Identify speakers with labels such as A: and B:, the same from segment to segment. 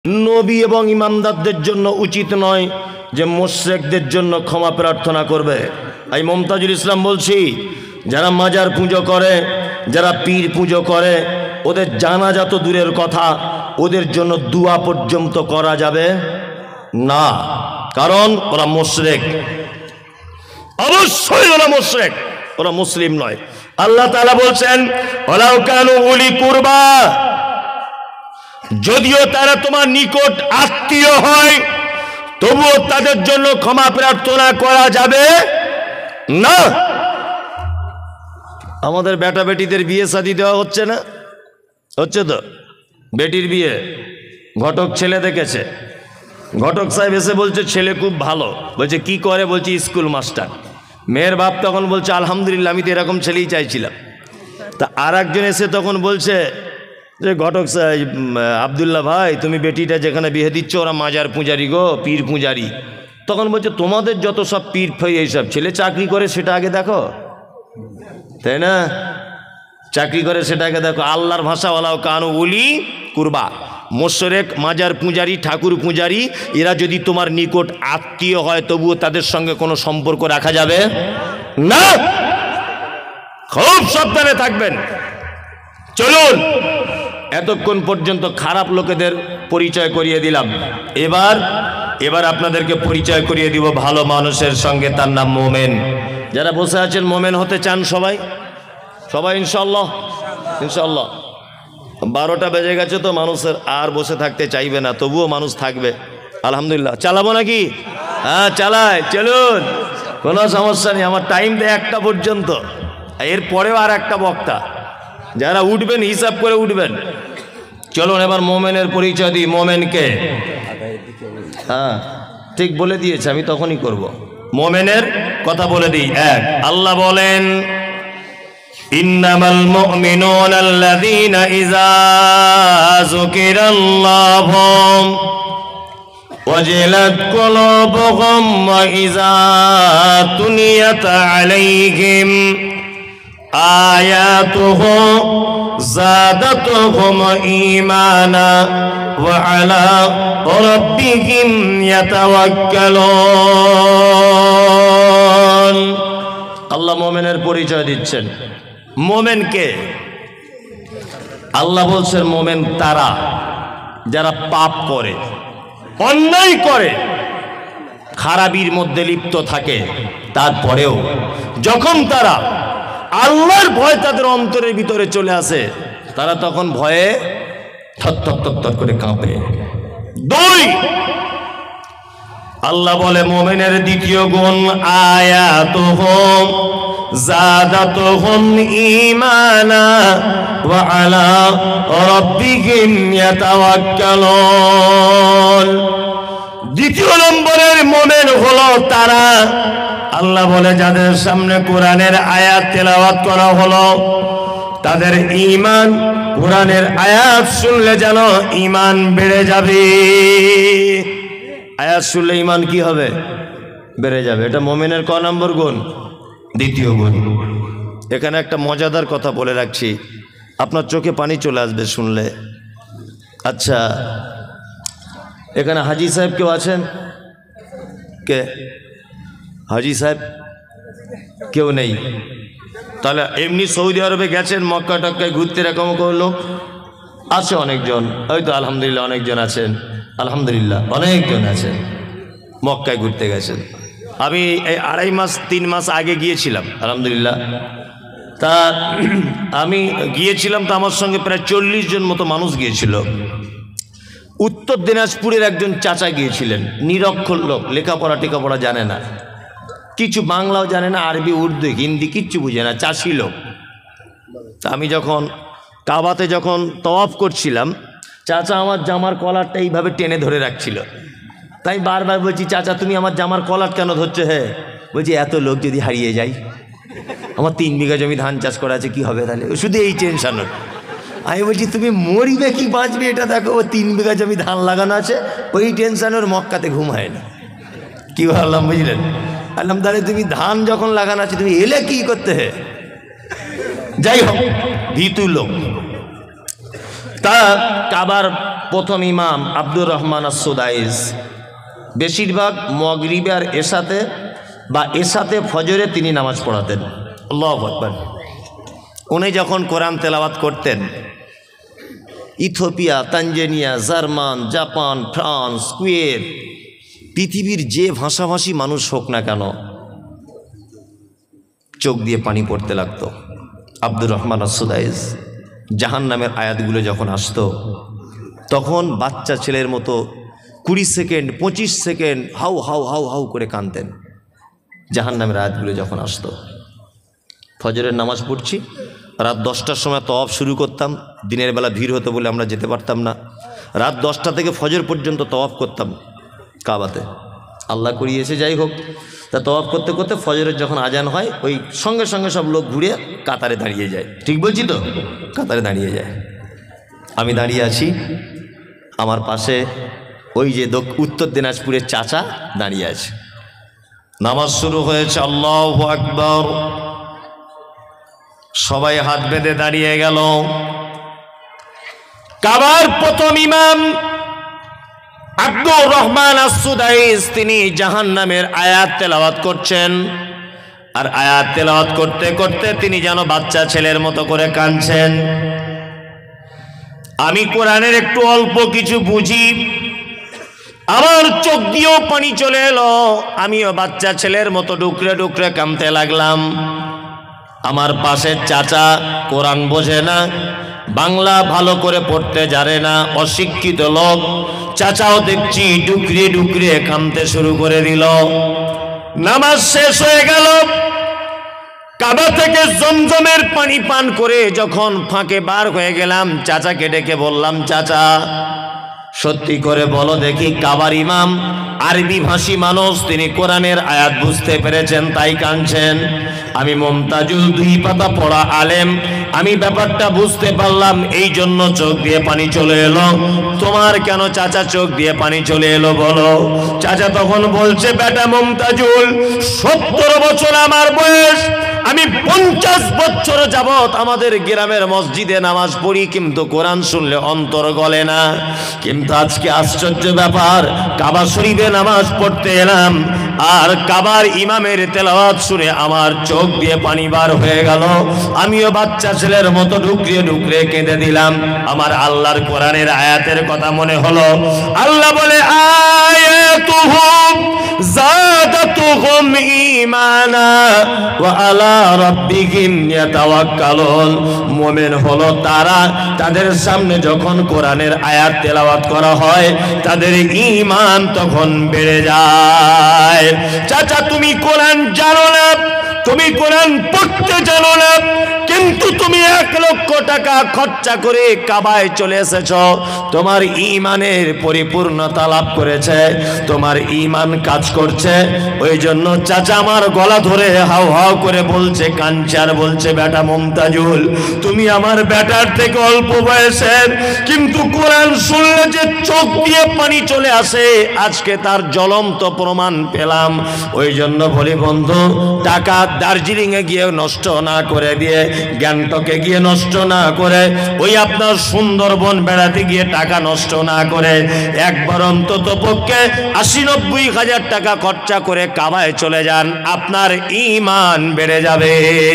A: নবী এবং ইমানদারদের জন্য উচিত নয় যে মুশরিকদের জন্য ক্ষমা প্রার্থনা করবে। এই মুমতাজুল ইসলাম বলছি, যারা মাজার পুজো করে, যারা পীর পুজো করে, ওদের জানাজা তো দূরের কথা, ওদের জন্য দোয়া পর্যন্ত করা যাবে না, কারণ ওরা মুশরিক। অবশ্যই ওরা মুশরিক, ওরা মুসলিম নয়। আল্লাহ তাআলা বলছেন ওয়ালাউ কানু উলি কুরবা, যদিও তারা তোমার নিকট আত্মীয় হয় তবুও তাদের জন্য ক্ষমা প্রার্থনা করা যাবে না। আমাদের বেটা বেটিদের বিয়ে শাদী দেওয়া হচ্ছে না? হচ্ছে তো। বেটির বিয়ে ঘটক ছেলে দেখেছে, ঘটক সাহেব এসে বলছে ছেলে খুব ভালো। বলছে কি করে? বলছে স্কুল মাস্টার। মেয়ের বাপ তখন বলছে আলহামদুলিল্লাহ, আমি তো এরকম ছেলেই চাইছিলাম। তা আর একজন এসে তখন বলছে যে ঘটক সাহেব, আবদুল্লাহ ভাই, তুমি বেটিটা যেখানে বিয়ে দিচ্ছ ওরা মাজার পূজারি গো, পীর পূজারি। তখন বলছে তোমাদের যত সব পীর ফই এইসব, ছেলে চাকরি করে সেটা আগে দেখো, তাই না? চাকরি করে সেটা আগে দেখো। আল্লাহর ভাষা ওয়ালাউ কানু উলি কুরবা, মুশরিক, মাজার পূজারি, ঠাকুর পূজারি, এরা যদি তোমার নিকট আত্মীয় হয় তবুও তাদের সঙ্গে কোনো সম্পর্ক রাখা যাবে না। খুব সাবধানে থাকবেন। চলুন, এতক্ষণ পর্যন্ত খারাপ লোকেদের পরিচয় করিয়ে দিলাম, এবার আপনাদেরকে পরিচয় করিয়ে দিব ভালো মানুষের সঙ্গে, তার নাম মোমেন। যারা বসে আছেন মোমেন হতে চান সবাই সবাই ইনশাআল্লাহ। ইনশাআল্লাহ 12টা বেজে গেছে তো মানুষের আর বসে থাকতে চাইবে না, তবুও মানুষ থাকবে আলহামদুলিল্লাহ। চালাবো নাকি? হ্যাঁ চালাই, চলুন, কোনো সমস্যা নেই। আমার টাইম দেয় 1টা পর্যন্ত, এরপরেও আর একটা বক্তা। যারা উঠবেন হিসাব করে উঠবেন। চলুন এবার মোমেনের পরিচয় দিই। মোমেনকে হ্যাঁ ঠিক বলে দিয়েছে, আমি তখনই করব। মোমেনের কথা বলে দিই। এক, আল্লাহ বলেন ইন্নামাল মুমিনুনা আল্লাযীনা ইযা যুকিরাল্লাহু ওয়াজিলাত কুলুবুহুম ওয়া ইযা তুলিয়াত আলাইহিম আয়াতুহু যাদাতুহুম ঈমানা ওয়া আলা রাব্বিহিম ইয়াতাওয়াক্কালুন। আল্লাহ মুমিনের পরিচয় দিচ্ছেন। মোমেনকে আল্লাহ বলছেন মোমেন তারা যারা পাপ করে, অন্যায় করে, খারাপির মধ্যে লিপ্ত থাকে, তারপরেও যখন তারা আল্লাহর ভয় তাদের অন্তরের ভিতরে চলে আসে, তারা তখন ভয়ে থর করে কাঁপে। 2, আল্লাহ বলে মোমেনের দ্বিতীয় গুণ আয়াতুহুম যাদাতুহুম ঈমানা ওয়া আলা রাব্বিহিম ইয়াতাওয়াক্কালুন। দ্বিতীয় নম্বরের মোমেন হলো তারা, আল্লাহ বলে যাদের সামনে কোরআনের আয়াত তেলাওয়াত করা হলো তাদের ঈমান, কোরআনের আয়াত শুনলে যেন ঈমান বেড়ে যাবে। আয়াত শুনলে ঈমান কি হবে? বেড়ে যাবে। এটা মুমিনের ক নম্বর গুণ? দ্বিতীয় গুণ। এখানে একটা মজাদার কথা বলে রাখছি, আপনার চোখে পানি চলে আসবে শুনলে। আচ্ছা, এখানে হাজি সাহেব কেউ আছেন? কে হাজি সাহেব? কেউ নেই? তাহলে এমনি সৌদি আরবে গেছেন, মক্কা টক্কায় ঘুরতে, এরকম করলো আছে অনেকজন, হয়তো আলহামদুলিল্লাহ অনেকজন আছেন, আলহামদুলিল্লাহ অনেকজন আছেন, মক্কায় ঘুরতে গেছেন। আমি এই 2.5 মাস 3 মাস আগে গিয়েছিলাম আলহামদুলিল্লাহ। তা আমি গিয়েছিলাম, তো আমার সঙ্গে প্রায় 40 জন মতো মানুষ গিয়েছিল। উত্তর দিনাজপুরের একজন চাচা গিয়েছিলেন, নিরক্ষর লোক, লেখাপড়া টেখাপড়া জানে না, কিছু বাংলাও জানে না, আরবি উর্দু হিন্দি কিচ্ছু বুঝে না, চাষি লোক। তা আমি যখন কাবাতে যখন তওয়াফ করছিলাম, চাচা আমার জামার কলারটা এইভাবে টেনে ধরে রাখছিল। তাই বারবার বলছি, চাচা তুমি আমার জামার কলার কেন ধরছো? হ্যাঁ বলছি, এত লোক যদি হারিয়ে যায়, আমার 3 বিঘা জমি ধান চাষ করা আছে, কি হবে তাহলে? শুধু এই টেনশন। আমি বলছি তুমি মরিবে কি বাঁচবে এটা দেখো, ও 3 বিঘা জমি ধান লাগানো আছে, ওই টেনশন ওর মক্কাতে ঘুম হয় না। কি ভাবলাম বুঝলেন? আল্লাহ তাহলে তুমি ধান যখন লাগানো আছে তুমি এলে কি করতে? হে যাই হোক, ভীতু লোক। তা কাবার প্রথম ইমাম আব্দুর রহমান আস-সুদাইস বেশিরভাগ মাগরিবে আর এশাতে বা এশাতে ফজরে তিনি নামাজ পড়াতেন। আল্লাহু আকবার। উনি যখন কোরআন তেলাওয়াত করতেন, Ethiopia, Tanzania, German, Japan, France, Kuwait, পৃথিবীর যে ভাষাভাষী মানুষ হোক না কেন চোখ দিয়ে পানি পড়তে লাগতো। আব্দুর রহমান আস-সুদাইস জাহান্নামের আয়াতগুলো যখন আসতো তখন বাচ্চা ছেলের মতো 20 সেকেন্ড 25 সেকেন্ড হাউ হাউ হাউ হাউ করে কাঁদতেন। জাহান্নামের আয়াতগুলো যখন আসতো, ফজরের নামাজ পড়ছি, রাত 10টার সময় তওয়াফ শুরু করতাম। দিনের বেলা ভিড় হতো বলে আমরা যেতে পারতাম না। রাত 10টা থেকে ফজর পর্যন্ত তওয়াফ করতাম কাবাতে। আল্লাহ করিয়েছে, যাই হোক। তা তওয়াফ করতে করতে ফজরের যখন আজান হয় ওই সঙ্গে সঙ্গে সব লোক ঘুরে কাতারে দাঁড়িয়ে যায়। ঠিক বলছি তো? কাতারে দাঁড়িয়ে যায়। আমি দাঁড়িয়ে আছি, আমার পাশে ওই যে উত্তর দিনাজপুরের চাচা দাঁড়িয়ে আছে। নামাজ শুরু হয়েছে, আল্লাহু আকবার। সবাই হাত বেঁধে দাঁড়িয়ে গেল। কাবার প্রথম ইমাম আব্দুর রহমান আস-সুদাইস তিনি জাহান্নামের আয়াত তেলাওয়াত করছেন। আর আয়াত তেলাওয়াত করতে করতে তিনি যেন বাচ্চা ছেলের মতো করে কাঁদছেন। আমি কোরআনের একটু অল্প কিছু বুঝি, আমার চোখ দিয়েও পানি চলে এলো। আমিও বাচ্চা ছেলের মতো ডুকরে ডুকরে কাঁদতে লাগলাম। আমার পাশের চাচা কোরআন বোঝে না, বাংলা ভালো করে পড়তে জানে না, অশিক্ষিত লোক। চাচাও দেখছি ডুকরে ডুকরে কাঁদতে শুরু করে দিল। নামাজ শেষ হয়ে গেল। কাবা থেকে জমজমের পানি পান করে যখন ফাঁকে বার হয়ে গেলাম, চাচাকে ডেকে বললাম, চাচা সত্যি করে বলো দেখি, কাবার ইমাম আরবি ভাষী মানুষ, তিনি কোরআনের আয়াত বুঝতে পেরেছেন তাই কাঁদছেন। আমি মুমতাজুল 2 পাতা পড়া আলেম, আমি ব্যাপারটা বুঝতে পারলাম, এই জন্য চোখ দিয়ে পানি চলে এলো। তোমার কেন চাচা চোখ দিয়ে পানি চলে এলো বলো? চাচা তখন বলছে, বেটা মুমতাজুল, 70 বছর আমার বয়স, আমি 50 বছর যাবত আমাদের গ্রামের মসজিদে নামাজ পড়ি, কিন্তু কোরআন শুনলে অন্তর গলে না। কিন্তু আজকে আশ্চর্য ব্যাপার, কাবা শরীফে নামাজ পড়তে এলাম আর কাবার ইমামের তেলাওয়াত শুনে আমার চোখ দিয়ে পানি বার হয়ে গেল। আমিও বাচ্চা ছেলের মতো ডুকরিয়ে ডুকরিয়ে কেঁদে দিলাম। আমার আল্লাহর কোরআনের আয়াতের কথা মনে হলো। আল্লাহ বলে, আয়াতুহুম যাদাতুহুম ঈমানা ওয়া আলা রাব্বিহিম ইয়াতাওয়াক্কালুন। মুমিন হলো তারা, তাদের সামনে যখন কোরআনের আয়াত তেলাওয়াত করা হয় তাদের ঈমান তখন বেড়ে যায়। চাচা তুমি কোরআন জানো না, তুমি কোরআন পড়তে জানো না, কিন্তু তুমি 1 লক্ষ টাকা খরচা করে কাবায় চলে এসেছ। তোমার ঈমানের পরিপূর্ণতা লাভ করেছে, তোমার ঈমান কাজ করছে। ওই জন্য চাচা আমার গলা ধরে হাউ হাউ করে বলছে, কাঞ্চার বলছে, বেটা মুমতাজুল, তুমি আমার বেটার থেকে অল্প বয়সের, কিন্তু কোরআন শুনলে যে চোখ দিয়ে পানি চলে আসে, আজকে তার জ্বলন্ত প্রমাণ পেলাম। ওই জন্য বলি বন্ধু, টাকা দার্জিলিং এ গিয়ে নষ্ট না করে দিয়ে, গ্যাংটকে গিয়ে নষ্ট না করে, ওই আপনার সুন্দরবন বেড়াতে গিয়ে টাকা নষ্ট না করে, একবার অন্তত পক্ষে 80-90 হাজার টাকা খরচা করে কাবায় চলে যান, আপনার ঈমান বেড়ে যাবে।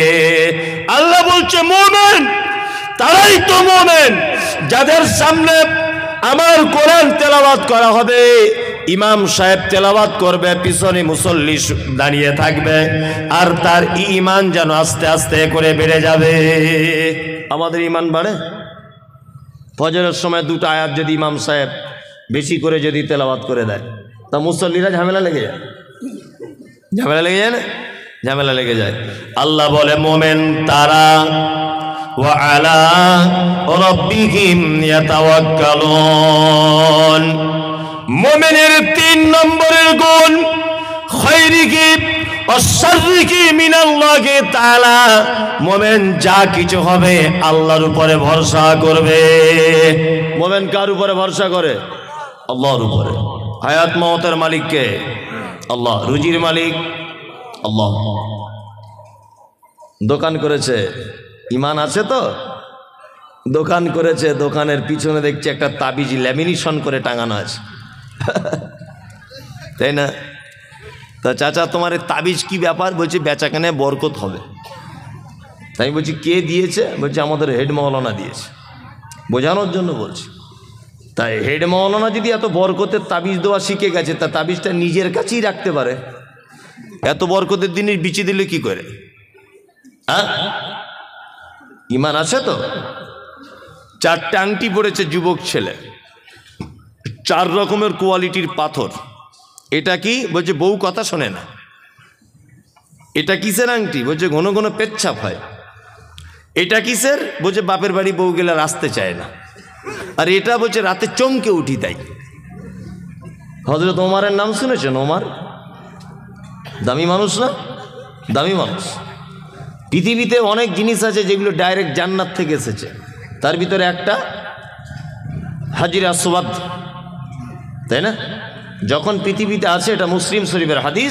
A: আল্লাহ বলছে, মুমিন তারাই তো মুমিন যাদের সামনে আমার কোরআন তেলাওয়াত করা হবে, ইমাম সাহেব তেলাওয়াত করবে, পিছনে মুসল্লি দাঁড়িয়ে থাকবে, আর তার ঈমান যেন আস্তে আস্তে করে বেড়ে যাবে। আমাদের ঈমান বাড়ে। ফজরের সময় 2টা আয়াত যদি ইমাম সাহেব বেশি করে যদি তেলাওয়াত করে দেয়, তা মুসল্লিরা ঝামেলা লেগে যায়। ঝামেলা লেগে যায় না? ঝামেলা লেগে যায়। আল্লাহ বলে, মুমিন তারা ওয়া আলা রাব্বিহিম ইয়াতাওয়াক্কালুন। মুমিনের 3 নম্বরের গুণ, খায়রিহি ওয়া শাররিহি মিনাল্লাহি তাআলা। মুমিন যা কিছু হবে আল্লাহর উপরে ভরসা করবে। মুমিন কার উপরে ভরসা করে? আল্লাহর উপরে। হায়াত মওতের মালিক কে? আল্লাহ। রুজির মালিক আল্লাহ। দোকান করেছে, ঈমান আছে তো? দোকান করেছে, দোকানের পিছনে দেখছে একটা তাবিজ ল্যামিনেশন করে টাঙানো আছে, তাই না? তা চাচা তোমার এই তাবিজ কি ব্যাপার? বলছি বেচাকেনায় বরকত হবে। তাই বলছি কে দিয়েছে? বলছে আমাদের হেড মাওলানা দিয়েছে। বোঝানোর জন্য বলছি। তাই হেড মাওলানা যদি এত বরকতের তাবিজ দেওয়া শিখে গেছে, তা তাবিজটা নিজের কাছেই রাখতে পারে। এত বরকতের জিনিস বিচি দিলে কি করে? হ্যাঁ, ইমান আছে তো? 4টে আংটি পড়েছে যুবক ছেলে, 4 রকমের কোয়ালিটির পাথর। এটা কি? বলছে বউ কথা শোনে না। এটা কিসের আংটি? বলছে ঘন ঘন পেচ্ছাপ হয়। এটা কিসের? বলছে বাপের বাড়ি বউ গেলে আসতে চায় না। আর এটা বলছে রাতে চমকে উঠি তাই। হযরত ওমরের নাম শুনেছেন? ওমর দামি মানুষ না? দামি মানুষ। পৃথিবীতে অনেক জিনিস আছে যেগুলো ডাইরেক্ট জান্নাত থেকে এসেছে, তার ভিতরে একটা হাজির আসওয়াদ, তাই না? যখন পৃথিবীতে আছে, এটা মুসলিম শরীফের হাদিস,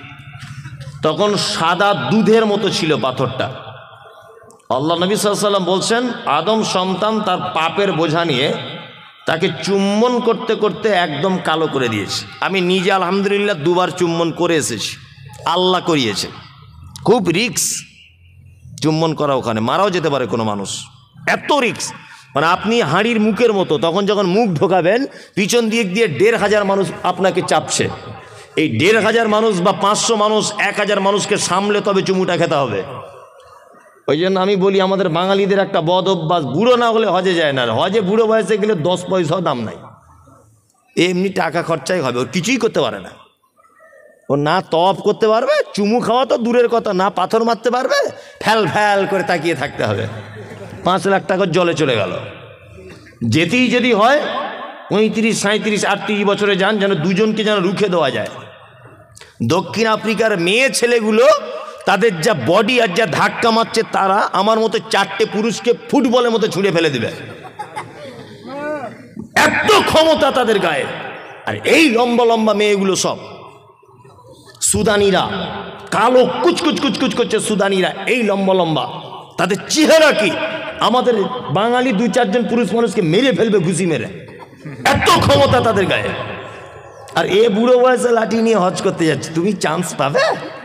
A: তখন সাদা দুধের মতো ছিল পাথরটা। আল্লাহ নবী সাল্লাল্লাহু আলাইহি ওয়াসাল্লাম বলছেন আদম সন্তান তার পাপের বোঝা নিয়ে তাকে চুম্বন করতে করতে একদম কালো করে দিয়েছে। আমি নিজে আলহামদুলিল্লাহ 2বার চুম্বন করে এসেছি, আল্লাহ করিয়েছে। খুব রিক্স চুম্বন করা, ওখানে মারাও যেতে পারে কোনো মানুষ, এত রিক্স। মানে আপনি হাঁড়ির মুখের মতো, তখন যখন মুখ ঢোকাবেন পিছন দিক দিয়ে 1,500 মানুষ আপনাকে চাপছে। এই 1,500 মানুষ বা 500 মানুষ 1,000 মানুষকে সামলে তবে চুমুটা খেতে হবে। ওই জন্য আমি বলি আমাদের বাঙালিদের একটা বদ অভ্যাস, বুড়ো না হলে হজে যায় না। হজে বুড়ো বয়সে গেলে 10 পয়সাও দাম নাই, এমনি টাকা খরচাই হবে, ওর কিছুই করতে পারে না। ও না তওয়াফ করতে পারবে, চুমু খাওয়া তো দূরের কথা, না পাথর মারতে পারবে, ফ্যাল ফ্যাল করে তাকিয়ে থাকতে হবে। 5 লাখ টাকার জলে চলে গেল। যেতেই যদি হয় 35, 37, 38 বছরে যান, যেন দুজনকে যেন রুখে দেওয়া যায়। দক্ষিণ আফ্রিকার মেয়ে ছেলেগুলো তাদের যা বডি আর যা ধাক্কা মারছে, তারা আমার মতো 4টে পুরুষকে ফুটবলের মতো ছুঁড়ে ফেলে দেবে, এত ক্ষমতা তাদের গায়ে। আর এই লম্বা লম্বা মেয়েগুলো সব সুদানিরা, কালো কুচকুচ কুচকুচ করছে সুদানিরা, এই লম্বা লম্বা। তাদের চেহারা কি আমাদের বাঙালি 2-4 জন পুরুষ মানুষকে মেরে ফেলবে ঘুষি মেরে, এত ক্ষমতা তাদের গায়ে। আর এ বুড়ো বয়সে লাঠি নিয়ে হজ করতে যাচ্ছে, তুমি চান্স পাবে?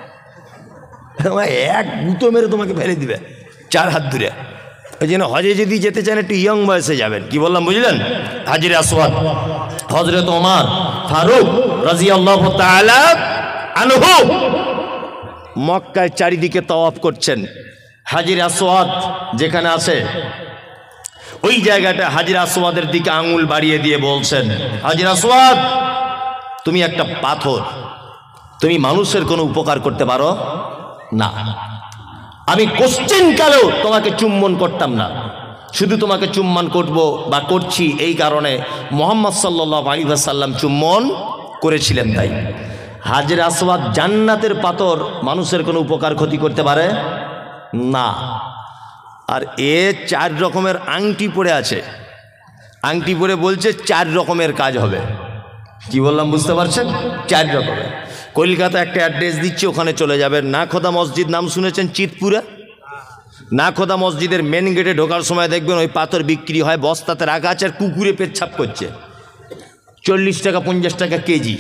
A: এক গুঁতো মেরে তোমাকে ফেলে দিবে 4 হাত দূরে। ওই জন্য হজে যদি যেতে চান একটু ইয়ং বয়সে যাবেন। কি বললাম বুঝলেন? হাজির আসওয়াদ হযরত ওমর ফারুক রাদিয়াল্লাহু তাআলা আনহু মক্কায় চারিদিকে তাওয়াফ করছেন। হাজির আসওয়াদ যেখানে আছে ওই জায়গাটা হাজির আসওয়াদের দিকে আঙুল বাড়িয়ে দিয়ে বলছেন, হাজির আসওয়াদ তুমি একটা পাথর, তুমি মানুষের কোনো উপকার করতে পারো না। আমি কোশ্চেন কালেও তোমাকে চুম্বন করতাম না, শুধু তোমাকে চুম্বন করব বা করছি এই কারণে মুহাম্মদ সাল্লাল্লাহু আলাইহি ওয়াসাল্লাম চুম্বন করেছিলেন। তাই হাজির আসওয়াদ জান্নাতের পাথর, মানুষের কোনো উপকার ক্ষতি করতে পারে না। আর এ 4 রকমের আংটি পরে আছে, আংটি পরে বলছে 4 রকমের কাজ হবে। কি বললাম বুঝতে পারছেন? 4 রকমের। কলকাতা একটা অ্যাড্রেস দিচ্ছি, ওখানে চলে যাবেন। নাখোদা মসজিদ নাম শুনেছেন? চিতপুরে নাখোদা মসজিদের মেন গেটে ঢোকার সময় দেখবেন ওই পাথর বিক্রি হয়, বস্তাতে রাখা আছে, আর কুকুরে পেচ্ছাপ করছে। 40 টাকা 50 টাকা কেজি,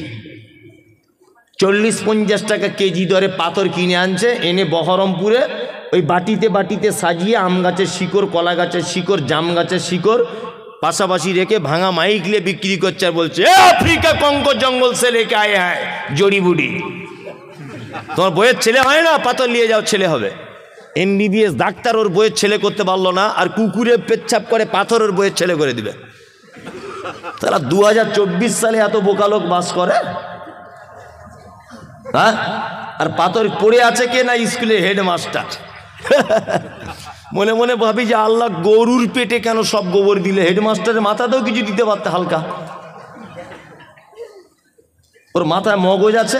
A: 40-50 টাকা কেজি দরে পাথর কিনে আনছে, এনে বহরমপুরে ওই বাটিতে বাটিতে সাজিয়ে আম গাছের শিকড়, কলা গাছের শিকড়, জাম গাছের শিকড় পাশাপাশি রেখে ভাঙা মাইক নিয়ে বিক্রি করছে। আর বলছে আফ্রিকা কঙ্গো জঙ্গল সে লেকে আয়ে হ্যায় জড়ি বুড়ি। তোমার বইয়ের ছেলে হয় না, পাথর নিয়ে যাও ছেলে হবে। MBBS ডাক্তার ওর বইয়ের ছেলে করতে পারলো না, আর কুকুরে পেচ্ছাপ করে পাথর ওর বইয়ের ছেলে করে দিবে। তারা 2024 সালে এত বোকা লোক বাস করে। হ্যাঁ, আর পাথর পড়ে আছে কে না? স্কুলের হেডমাস্টার। মনে মনে ভাবি যে আল্লাহ গরুর পেটে কেন সব গোবর দিলে? হেডমাস্টারের মাথাতেও কিছু দিতে পারতে হালকা। ওর মাথায় মগজ আছে?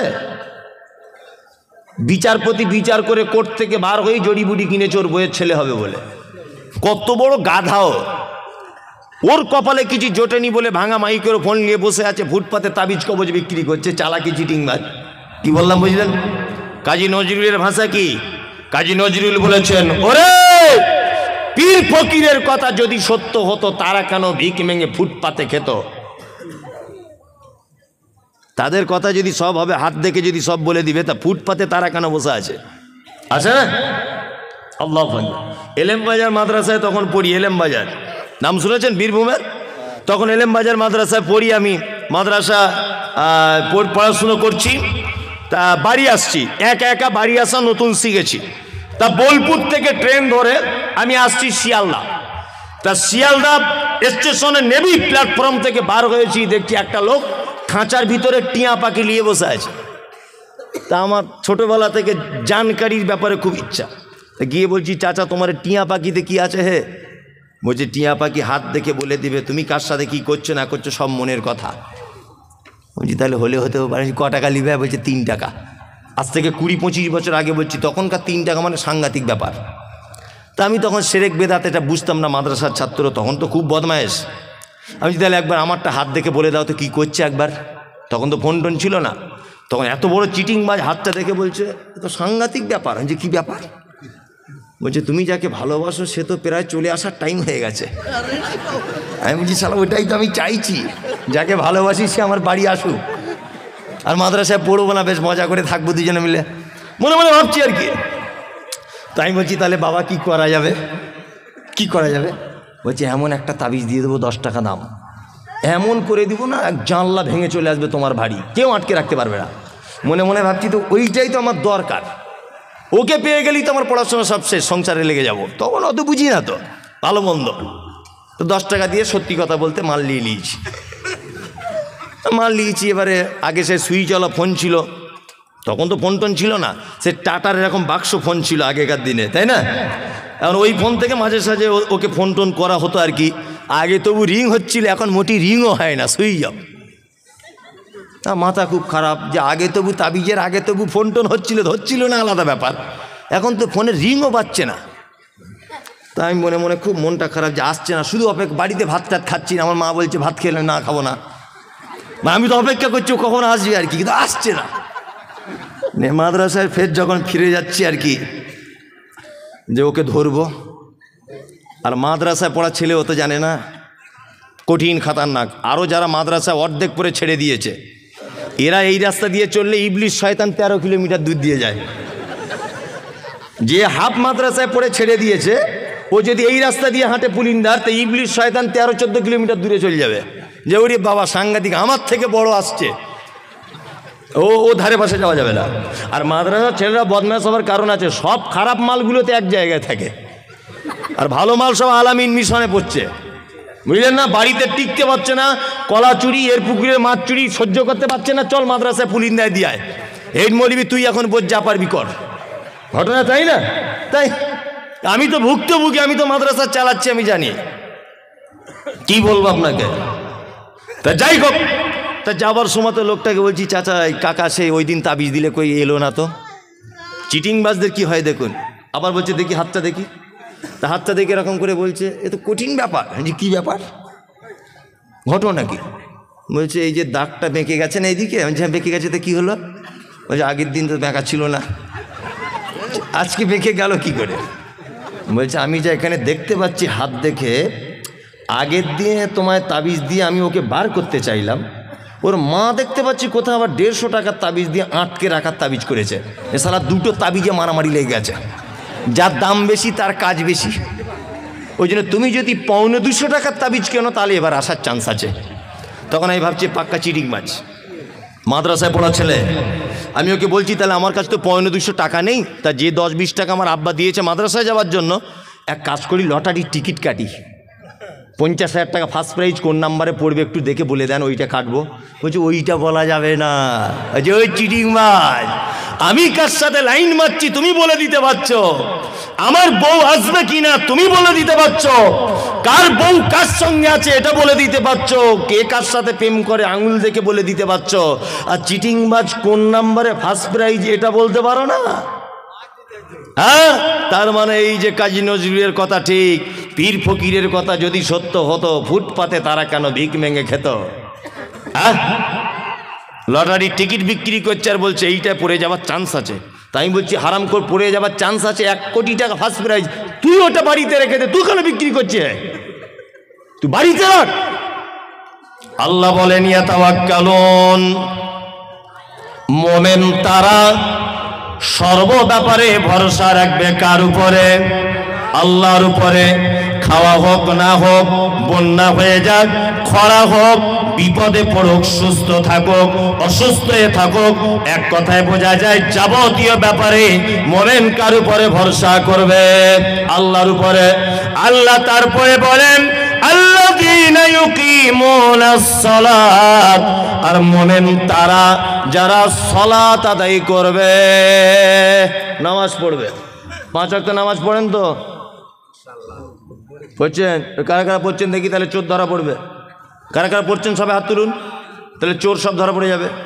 A: বিচারপতি বিচার করে কোর্ট থেকে বার হয়ে জড়িবুটি কিনেছে ওর বইয়ের ছেলে হবে বলে। কত বড় গাধাও! ওর কপালে কিছু জোটেনি বলে ভাঙা মাইকের ফোন নিয়ে বসে আছে, ফুটপাতে তাবিজ কবজ বিক্রি করছে, চালাকি চিটিংবাজ। কি বললাম বুঝলেন? কাজী নজরুলের ভাষা কি? কাজী নজরুল বলেছেন, ওরে পীর ফকিরের কথা যদি সত্য হতো তারা কেন ভিক ভেঙে ফুটপাতে খেত? তাদের কথা যদি সব হবে, হাত দেখে যদি সব বলে দিবে, তা ফুটপাতে তারা কেন বসে আছে? আছে না? আল্লাহু আকবার। এলেম বাজার মাদ্রাসায় তখন পড়ি, এলেম বাজার নাম শুনেছেন বীরভূমের? তখন এলেম বাজার মাদ্রাসায় পড়ি আমি, মাদ্রাসা পড়াশুনো করছি। তা বাড়ি আসছি, একা একা বাড়ি আসা নতুন শিখেছি। তা বোলপুর থেকে ট্রেন ধরে আমি আসছি শিয়ালদা। তা শিয়ালদা স্টেশনে নেবি প্ল্যাটফর্ম থেকে বার হয়েছি, দেখছি একটা লোক খাঁচার ভিতরে টিয়া পাখি নিয়ে বসে আছে। তা আমার ছোটবেলা থেকে জানকারির ব্যাপারে খুব ইচ্ছা, গিয়ে বলছি, চাচা তোমার টিয়া পাখিতে কি আছে হে? বলছে টিয়া পাখি হাত দেখে বলে দিবে তুমি কার সাথে কি করছো না করছো, সব মনের কথা। বলছি তাহলে হলে হতেও পারে। ক টাকা নিবে? বলছে 3 টাকা। আজ থেকে 20-25 বছর আগে বলছি, তখনকার 3 টাকা মানে সাংঘাতিক ব্যাপার। তা আমি তখন সেরেক বেদাত এটা বুঝতাম না, মাদ্রাসার ছাত্র, তখন তো খুব বদমায়েশ। আমি তাহলে একবার আমারটা হাত দেখে বলে দাও তো কী করছে একবার। তখন তো ফোন টোন ছিল না, তখন এত বড় চিটিংবাজ হাতটা দেখে বলছে তো সাংঘাতিক ব্যাপার। আমি যে কী ব্যাপার? বলছে তুমি যাকে ভালোবাসো সে তো প্রায় চলে আসার টাইম হয়ে গেছে। আমি বলছি শালা ওইটাই তো আমি চাইছি, যাকে ভালোবাসি সে আমার বাড়ি আসুক, আর মাদ্রাসায় পড়বো না, বেশ মজা করে থাকবো দুজনে মিলে, মনে মনে ভাবছি আর কি। তাই বলছি তাহলে বাবা কি করা যাবে? কি করা যাবে? বলছে এমন একটা তাবিজ দিয়ে দেবো 10 টাকা দাম, এমন করে দিব না এক জানলা ভেঙে চলে আসবে তোমার বাড়ি, কেউ আটকে রাখতে পারবে না। মনে মনে ভাবছি তো ওইটাই তো আমার দরকার, ওকে পেয়ে গেলেই তো আমার পড়াশোনা সব শেষ, সংসারে লেগে যাব। তখন অত বুঝি না তো ভালো মন্দ। তো 10 টাকা দিয়ে সত্যি কথা বলতে মাল নিয়েছি। এবারে আগে সে সুইচওয়ালা ফোন ছিল, তখন তো ফোন টোন ছিল না, সে টাটার এরকম বাক্স ফোন ছিল আগেকার দিনে, তাই না? এখন ওই ফোন থেকে মাঝে সাঝে ওকে ফোন টোন করা হতো আর কি। আগে তবু রিং হচ্ছিল, এখন মোটি রিংও হয় না, সুইচ অফ। তা মাথা খুব খারাপ যে আগে তবু তাবিজের আগে তবু ফোন টোন হচ্ছিল না, আলাদা ব্যাপার। এখন তো ফোনে রিংও পাচ্ছে না। তাই আমি মনে মনে খুব মনটা খারাপ যে আসছে না, শুধু বাড়িতে ভাত টাত খাচ্ছি না, আমার মা বলছে ভাত খেলে না, খাবো না। আমি তো অপেক্ষা করছি ও কখন আসবে আর কি, কিন্তু আসছে না। মাদ্রাসায় ফের যখন ফিরে যাচ্ছি আর কি, যে ওকে ধরবো, আর মাদ্রাসায় পড়া ছেলে ও তো জানে না, কঠিন খাতারনাক। আরও যারা মাদ্রাসায় অর্ধেক পরে ছেড়ে দিয়েছে, এরা এই রাস্তা দিয়ে চললে ইবলিশ শয়তান 13 কিলোমিটার দূর দিয়ে যায়। যে হাফ মাদ্রাসায় পড়ে ছেড়ে দিয়েছে, ও যদি এই রাস্তা দিয়ে হাঁটে পুলিন্দার, তো ইবলিশ শয়তান 13-14 কিলোমিটার দূরে চলে যাবে, যে ওরে বাবা সাংঘাতিক, আমার থেকে বড় আসছে, ও ধারে পাশে যাওয়া যাবে না। আর মাদ্রাসার ছেলেরা বদমাশ হওয়ার কারণ আছে, সব খারাপ মালগুলোতে এক জায়গায় থাকে, আর ভালো মাল সব আলামিন মিশনে পড়ছে, বুঝলেন না? বাড়িতে টিকতে পারছে না, কলা চুরি, এর পুকুরের মাছ চুরি সহ্য করতে পারছে না, চল মাদ্রাসায় পুলিন্দায় দিয়ায়, হেড মৌলবি তুই এখন বোঝ যা পারবি কর। ঘটনা তাই না? তাই আমি তো ভুক্তভোগী, আমি তো মাদ্রাসা চালাচ্ছি, আমি জানি কি বলবো আপনাকে। তা যাই হোক, তা যাবার সময় তো লোকটাকে বলছি, চাচা কাকা সে ওই দিন তাবিজ দিলে কই এলো না তো। চিটিংবাজদের কি হয় দেখুন। আবার বলছে দেখি হাতটা দেখি, তা হাতটা দেখে এরকম করে বলছে এ তো কঠিন ব্যাপার। যে কী ব্যাপার? ঘটনা কি? বলছে এই যে দাগটা বেঁকে গেছে না এইদিকে। হ্যাঁ বেঁকে গেছে, তো কী হলো? বলছে আগের দিন তো বেঁকা ছিল না, আজকে বেঁকে গেল কি করে? বলছে আমি যা এখানে দেখতে পাচ্ছি হাত দেখে, আগের দিনে তোমায় তাবিজ দিয়ে আমি ওকে বার করতে চাইলাম, ওর মা দেখতে পাচ্ছি কোথাও আবার 150 টাকার তাবিজ দিয়ে আটকে রাখার তাবিজ করেছে। এ শালা দুটো তাবিজে মারামারি লেগে গেছে, যার দাম বেশি তার কাজ বেশি। ওই জন্য তুমি যদি 250 টাকার তাবিজ কেনো তাহলে এবার আসার চান্স আছে। তখন আমি ভাবছি পাক্কা চিটিংবাজ, মাদ্রাসায় পড়া ছেলে। আমি ওকে বলছি তাহলে আমার কাছে তো 250 টাকা নেই, তা যে 10-20 টাকা আমার আব্বা দিয়েছে মাদ্রাসায় যাওয়ার জন্য, এক কাজ করি লটারির টিকিট কাটি, 50,000 টাকা ফার্স্ট প্রাইজ কোন নাম্বারে পড়বে একটু দেখে বলে দেন, ওইটা কাটবো। বলছি ওইটা বলা যাবে না, যে ওই চিটিংবাজ, আমি কার সাথে লাইন মারছি তুমি বলে দিতে পারছো, আমার বউ আসবে কিনা তুমি বলে দিতে পারছো, কার বউ কার সঙ্গে আছে এটা বলে দিতে পারছো, কে কার সাথে প্রেম করে আঙুল দেখে বলে দিতে পারছো, আর চিটিংবাজ কোন নাম্বারে ফার্স্ট প্রাইজ এটা বলতে পারো না? হ্যাঁ, তার মানে এই যে কাজী নজরুলের কথা ঠিক, পীর ফকিরের কথা যদি সত্য হতো, ফুটপাতে তারা কেন ভিক ভেঙে খেত? হ্যাঁ, লটারির টিকিট বিক্রি করছে আর বলছে এইটা পড়ে যাওয়ার চান্স আছে, তাই বলছি হারাম করে পড়ে যাবার চান্স আছে, 1 কোটি টাকা ফার্স্ট প্রাইজ, তুই ওটা বাড়িতে রেখে দে, তুই কেন বিক্রি করছিস? তুই বাড়িতে রাখ। আল্লাহ বলেন ইয়াতাওয়াক্কালুন, মোমেন তারা সর্ব ব্যাপারে ভরসা রাখবে কার উপরে? আল্লাহর উপরে। খাওয়া হোক না হোক, বন্যা হয়ে যাক, খরা হোক, বিপদে পড়ুক, সুস্থ থাকুক, অসুস্থ হয়ে থাকুক, এক কথায় বোঝা যায় যাবতীয় ব্যাপারে মোমেন কার উপরে ভরসা করবে? আল্লাহর উপরে। আল্লাহ তারপরে বলেন আল্লাযীনা ইউকিমুনাস সালাত, আর মোমেন তারা যারা সালাত আদায় করবে, নামাজ পড়বে। 5 ওয়াক্ত নামাজ পড়েন তো? পড়ছেন? কারা কারা পড়ছেন দেখি, তাহলে চোর ধরা পড়বে। কারা কারা পড়ছেন সবাই হাত তুলুন, তাহলে চোর সব ধরা পড়ে যাবে।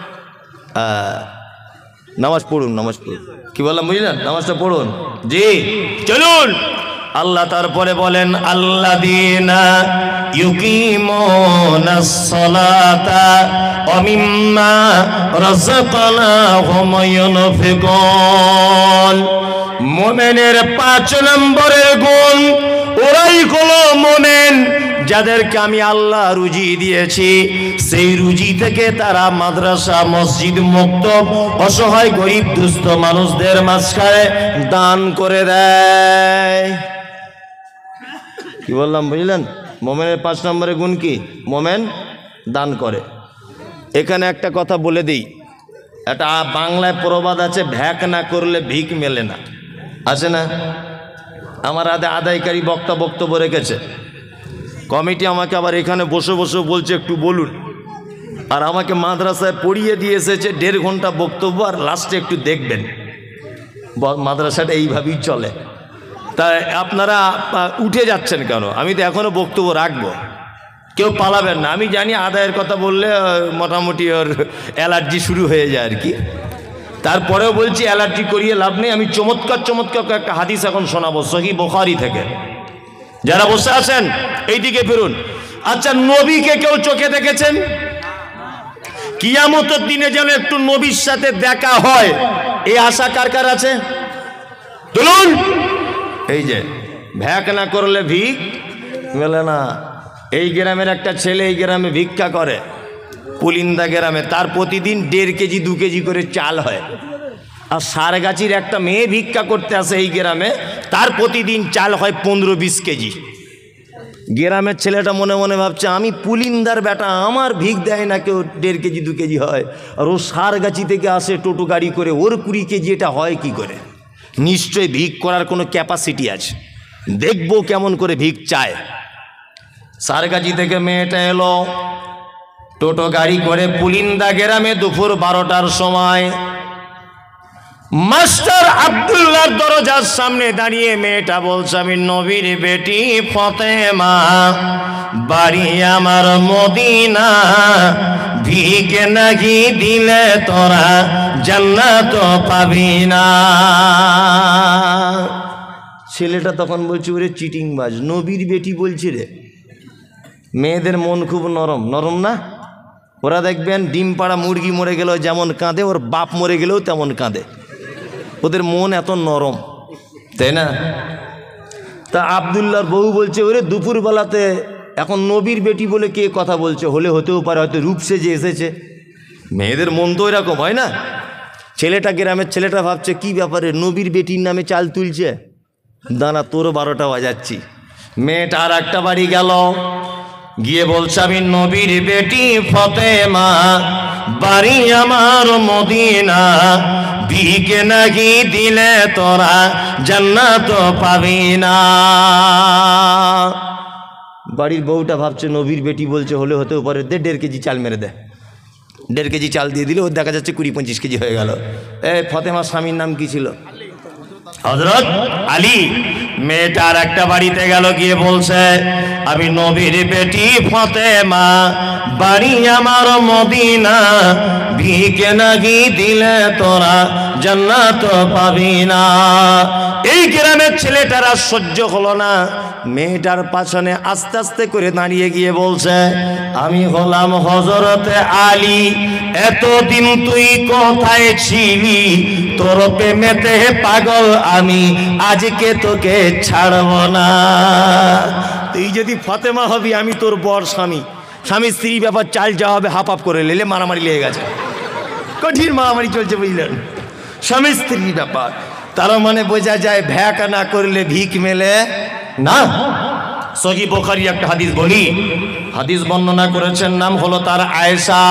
A: নামাজ পড়ুন, নামাজ পড়ুন। কি বললাম বুঝলেন? নামাজটা পড়ুন। জি চলুন। আল্লাহ তারপরে বলেন আল্লাযীনা ইউকিমুনাস সালাতা ওয়া মিম্মা রাযাকনাহুম ইউনফিকুন। মুমিনের 5 নম্বরের গুণ, ওরাই হলো মুমিন যাদেরকে আমি আল্লাহ রুজি দিয়েছি, সেই রুজি থেকে তারা মাদ্রাসা মসজিদ মুক্ত অসহায় গরিব দুস্থ মানুষদের মাঝখানে দান করে দেয়। কি বললাম বুঝলেন? মোমেনের 5 নম্বরের গুণ কি? মোমেন দান করে। এখানে একটা কথা বলে দিই, এটা বাংলায় প্রবাদ আছে, ভ্যাক না করলে ভিক মেলে না, আছে না? আমার আদায়কারী বক্তব্য রেখেছে, কমিটি আমাকে আবার এখানে বসে বসে বলছে একটু বলুন, আর আমাকে মাদ্রাসায় পড়িয়ে দিয়ে এসেছে 1.5 ঘন্টা বক্তব্য, আর লাস্টে একটু দেখবেন। মাদ্রাসাটা এইভাবেই চলে। তাই আপনারা উঠে যাচ্ছেন কেন? আমি তো এখনও বক্তব্য রাখবো, কেউ পালাবেন না। আমি জানি আদায়ের কথা বললে মোটামুটি ওর অ্যালার্জি শুরু হয়ে যায় আর কি, তারপরেও বলছি অ্যালার্জি করিয়ে লাভ নেই। আমি চমৎকার একটা হাদিস এখন শোনাবো সহিহ বুখারী থেকে। যারা বসে আছেন এইদিকে ফিরুন। আচ্ছা, নবীকে কেউ চোখে দেখেছেন? কিয়ামতের দিনে যেন একটু নবীর সাথে দেখা হয়, এই আশা কার কার আছে? তুলুন। এই যে ভ্যাক না করলে ভিক মেলে না। এই গ্রামের একটা ছেলে এই গ্রামে ভিক্ষা করে, পুলিন্দা গ্রামে, তার প্রতিদিন 1.5 কেজি 2 কেজি করে চাল হয়। আর সারগাছির একটা মেয়ে ভিক্ষা করতে আসে এই গ্রামে, তার প্রতিদিন চাল হয় 15-20 কেজি। গ্রামের ছেলেটা মনে মনে ভাবছে আমি পুলিন্দার বেটা, আমার ভিক দেয় না কেউ, 1.5 কেজি 2 কেজি হয়, আর ও সারগাছি থেকে আসে টোটো গাড়ি করে, ওর 20 কেজি, এটা হয় কি করে? নিশ্চয়ই ভিক করার কোনো ক্যাপাসিটি আছে, দেখবো কেমন করে ভিক চায়। সারগাছি থেকে মেয়েটা এলো টোটো গাড়ি করে পুলিন্দা গ্রামে দুপুর 12টার সময়। মাস্টার আব্দুল্লাহর দরজার সামনে দাঁড়িয়ে মেয়েটা বলছে আমি নবীর বেটি ফাতেমা, বাড়ি আমার মদিনা, ভিক নাকি দিলে তোরা জান্নাত পাবি না। ছেলেটা তখন বলছে ওরে চিটিংবাজ, নবীর বেটি বলছি রে। মেয়েদের মন খুব নরম, নরম না? ওরা দেখবেন ডিম পাড়া মুরগি মরে গেলেও যেমন কাঁদে, ওর বাপ মরে গেলেও তেমন কাঁদে, ওদের মন এত নরম, তাই না? তা আব্দুল্লাহর বউ বলছে ওরে দুপুরবেলাতে এখন নবীর বেটি বলে কে কথা বলছে, হলে হতেও পারে হয়তো রূপ সেজে এসেছে। মেয়েদের মন তো এরকম হয় না? ছেলেটা গ্রামের ছেলেটা ভাবছে কি ব্যাপারে নবীর বেটির নামে চাল তুলছে, দাঁড়া তোরও 12টা বাজাচ্ছি। মেয়েটা আর একটা বাড়ি গেল, গিয়ে বলছে আমি নবীর বেটি ফাতেমা, বাড়ি আমার মদিনা, ভিক নাকি দিলে তোরা জান্নাত পাবি না। বাড়ির বউটা ভাবছে নবীর বেটি বলছে, হলে হতেও পারে, দে 1.5 কেজি চাল মেরে দে। 1.5 কেজি চাল দিয়ে দিলে ওর দেখা যাচ্ছে 20-25 কেজি হয়ে গেল। ফাতেমার স্বামীর নাম কি ছিল? হযরত আলী। মেয়েটা আর একটা বাড়িতে গেল, গিয়ে বলছে আমি নবীর বেটি ফাতেমা, বাড়ি আমার মদিনা, ভিকে নাকি দিলে তোরা জান্নাত পাবি না। এই গ্রামের ছেলেটারা সহ্য হলো না, মেয়েটার পাছনে আস্তে আস্তে করে দাঁড়িয়ে গিয়ে বলছে, আমি হলাম হযরতে আলী, এতদিন তুই কোথায় ছিলি? তোর প্রেমেতে পাগল আমি, আজকে তোকে ছাড়ব না। তুই যদি ফাতেমা হবি, আমি তোর বর স্বামী, স্বামী স্ত্রী ব্যাপার চাল যাওয়া হবে, হাফ হাফ করে লেলে মারামারি লেগে গেছে, কঠিন মারামারি চলছে, বুঝলেন? স্বামী স্ত্রী ব্যাপার, তার মানে বোঝা যায় ভ্যাক না করলে ভিক মেলে না। সহিহ বুখারী একটা হাদিস বলি, হাদিস বর্ণনা করেছেন, নাম হলো তার আয়েশা।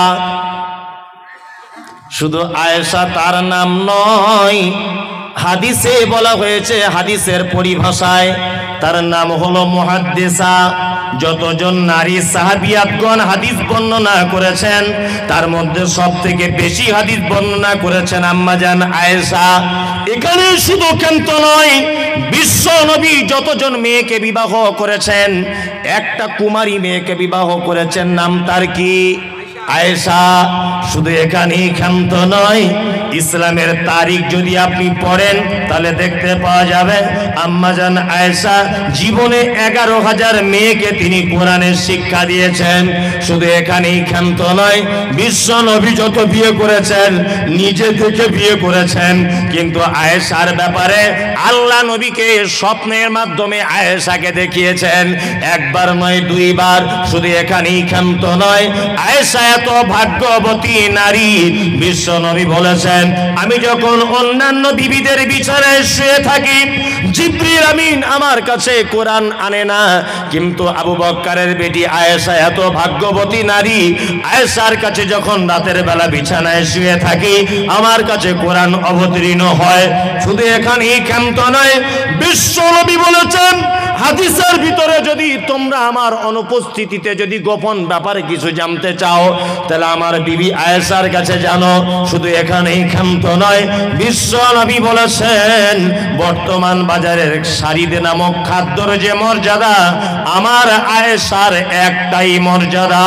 A: শুধু আয়েশা তার নাম নয়, হাদিসে বলা হয়েছে, হাদিসের পরিভাষায় তার নাম হলো মুহাদ্দিসা। যতজন নারী সাহাবিয়াতগণ হাদিস বর্ণনা করেছেন, তার মধ্যে সবথেকে বেশি হাদিস বর্ণনা করেছেন আম্মাজান আয়েশা। এখানে শুধু কেন্ত নয়, বিশ্ব নবী যতজন মেয়েকে বিবাহ করেছেন, একটা কুমারী মেয়েকে বিবাহ করেছেন, নাম তার কি? আয়েশা। শুধু এখানেই ক্ষান্ত নয়, ইসলামের তারিখ যদি আপনি পড়েন তাহলে দেখতে পাওয়া যাবে আম্মাজান আয়েশা জীবনে 11,000 মেয়েকে তিনি কোরআনের শিক্ষা দিয়েছেন। শুধু এখানেই ক্ষান্ত নয়, বিশ্ব নবী যত বিয়ে করেছেন নিজে থেকে বিয়ে করেছেন, কিন্তু আয়েশার ব্যাপারে আল্লাহ নবীকে স্বপ্নের মাধ্যমে আয়েশাকে দেখিয়েছেন, একবার নয় দুইবার। শুধু এখানেই ক্ষান্ত নয়, আয়েশা এত ভাগ্যবতী নারী, বিশ্ব নবী বলেছেন, আমি যখন অন্যান্য বিবিদের বিছানায় শুয়ে থাকি, জিবরিল আমিন আমার কাছে কোরআন আনে না, কিন্তু আবু বকরের বেটি আয়েশা এত ভাগ্যবতী নারী, আয়েশার কাছে যখন রাতের বেলা বিছানায় শুয়ে থাকি, আমার কাছে কোরআন অবতীর্ণ হয়। শুধু এখানেই ক্ষান্ত নয়, বিশ্ব নবী বলেছেন, হাদিসের ভিতরে যদি তোমরা আমার অনুপস্থিতিতে যদি গোপন ব্যাপারে কিছু জানতে চাও, তাহলে আমার বিবি আয়েশার কাছে জানো। শুধু এখানেই ক্ষান্ত নয়, বিশ্ব নবী বলেছেন, বর্তমান বাজারের শারিদ নামক খাদ্যর যে মর্যাদা, আমার আয়েশার একটাই মর্যাদা।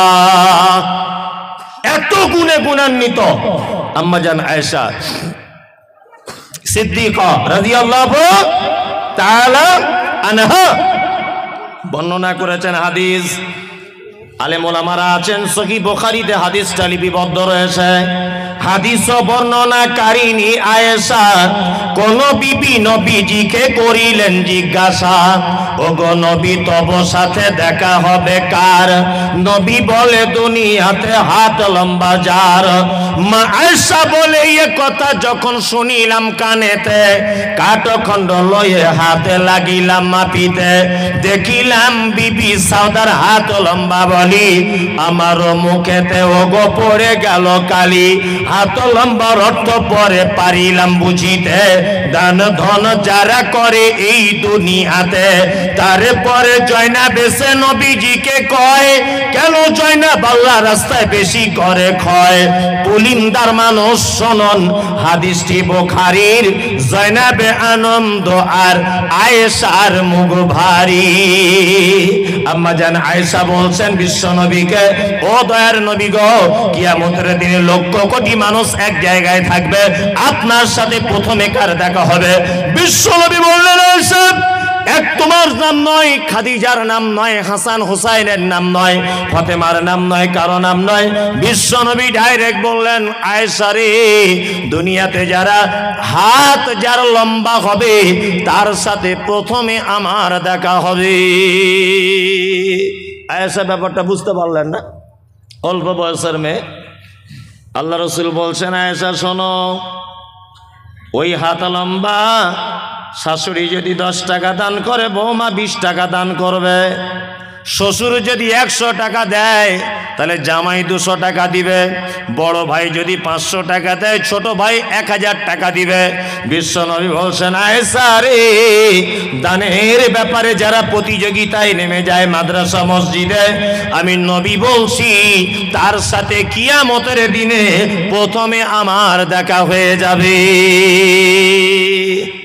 A: এত গুণে গুণান্বিত আম্মাজান আয়েশা সিদ্দিকা রাদিয়াল্লাহু তাআলা আনহা বর্ণনা করেছেন। হাদিস আলেম ওলামারা আছেন, সহিহ বুখারীতে হাদিসটা লিপিবদ্ধ রয়েছে। হাদিস বর্ণনাকারিণী আয়েশা কোন বিবি নবীজিকে করিলেন জিজ্ঞাসা, ওগো নবী তব সাথে দেখা হবে কার? নবী বলে দুনিয়াতে হাত লম্বা যার। মা আয়েশা বলে এ কথা যখন শুনিলাম কানেতে, কাঠখণ্ড লয়ে হাতে লাগিলাম মাপিতে, দেখিলাম বিবি সাউদার হাত লম্বা বলি, আমার মুখেতে ওগো পড়ে গেল কালি। হাত লম্বার অর্থ পরে পারিলাম বুঝিতে, দান ধন যারা করে এই দুনিয়াতে, তারপরে জয়নাব এসে নবীজিকে কয়, কেন জয়নাব আল্লাহ রাস্তায় বেশি করে ক্ষয়? পুলিন্দার মানুষ শোনন হাদিসটি বুখারীর, জয়নাবে আনন্দ আর আয়েশার মুখ ভারী। আম্মাজান আয়েশা বলছেন বিশ্ব নবীকে, ও দয়ার নবী গো, কিয়ামতের দিনে লক্ষ কোটি মানুষ এক জায়গায় থাকবে, আপনার সাথে প্রথমে কার দেখা হবে? বিশ্ব নবী বললেন, আয়েশা, এক তোমার নাম নয়, খাদিজার নাম নয়, হাসান হুসাইনের নাম নয়, ফাতেমার নাম নয়, কারো নাম নয়। বিশ্ব নবী ডাইরেক্ট বললেন, আয়েশা রে, দুনিয়াতে যারা হাত যার লম্বা হবে তার সাথে প্রথমে আমার দেখা হবে। আয়েশা ব্যাপারটা বুঝতে পারলেন না? অল্প বয়সের মেয়ে। আল্লাহ রসুল বলছেন, আয়েশা শোনো, ওই হাত লম্বা শাশুড়ি যদি 10 টাকা দান করে, বৌমা 20 টাকা দান করবে। শ্বশুর যদি 100 টাকা দেয়, তাহলে জামাই 200 টাকা দিবে। বড় ভাই যদি 500 টাকা দেয়, ছোট ভাই 1000 টাকা দিবে। বিশ্ব নবী বলছেন, আয়েশা রে, দানের ব্যাপারে যারা প্রতিযোগিতায় নেমে যায় মাদ্রাসা মসজিদে, আমি নবী বলছি তার সাথে কিয়ামতের দিনে প্রথমে আমার দেখা হয়ে যাবে।